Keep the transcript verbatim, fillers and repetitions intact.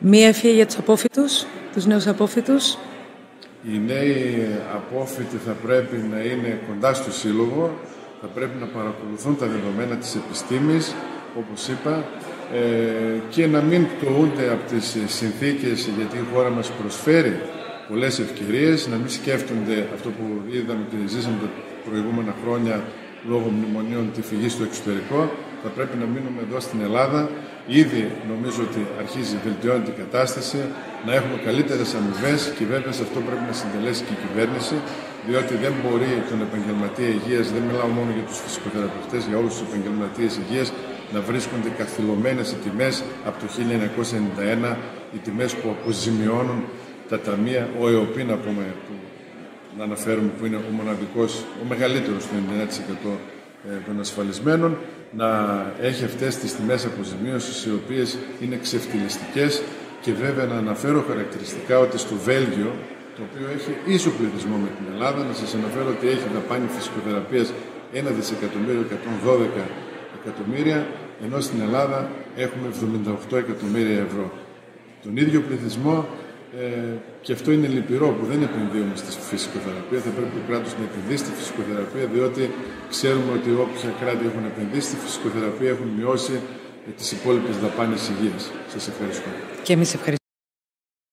Μία ευχή για τους απόφοιτους, τους νέους απόφοιτους. Οι νέοι απόφοιτοι θα πρέπει να είναι κοντά στο σύλλογο, θα πρέπει να παρακολουθούν τα δεδομένα της επιστήμης, όπως είπα, και να μην πτωούνται από τις συνθήκες, γιατί η χώρα μας προσφέρει πολλές ευκαιρίες, να μην σκέφτονται αυτό που είδαμε και ζήσαμε τα προηγούμενα χρόνια λόγω μνημονίων, τη φυγή στο εξωτερικό. Θα πρέπει να μείνουμε εδώ στην Ελλάδα. Ήδη νομίζω ότι αρχίζει, βελτιώνεται η κατάσταση, να έχουμε καλύτερες αμοιβές και βέβαια σε αυτό πρέπει να συντελέσει και η κυβέρνηση, διότι δεν μπορεί τον επαγγελματία υγείας, δεν μιλάω μόνο για τους φυσικοθεραπευτές, για όλους τους επαγγελματίες υγείας, να βρίσκονται καθυλωμένες οι τιμές από το χίλια εννιακόσια ενενήντα ένα, οι τιμές που αποζημιώνουν τα ταμεία, ο ΕΟΠΗ να πούμε, που να αναφέρουμε, που είναι ο μοναδικός, ο μεγαλύτερος του ενενήντα εννέα τοις εκατό των ασφαλισμένων, να έχει αυτές τις τιμές αποζημίωσης, οι οποίες είναι ξεφτυλιστικές, και βέβαια να αναφέρω χαρακτηριστικά ότι στο Βέλγιο, το οποίο έχει ίσο πληθυσμό με την Ελλάδα, να σας αναφέρω ότι έχει δαπάνη φυσικοθεραπείας ένα δισεκατομμύριο εκατόν δώδεκα εκατομμύρια, ενώ στην Ελλάδα έχουμε εβδομήντα οκτώ εκατομμύρια ευρώ. Τον ίδιο πληθυσμό, ε, και αυτό είναι λυπηρό που δεν επενδύουμε στη φυσικοθεραπεία. Θα πρέπει το κράτος να επενδύσει στη φυσικοθεραπεία, διότι ξέρουμε ότι όποια κράτη έχουν επενδύσει στη φυσικοθεραπεία έχουν μειώσει τις υπόλοιπες δαπάνες υγείας. Σας ευχαριστώ. Και εμείς ευχαριστούμε.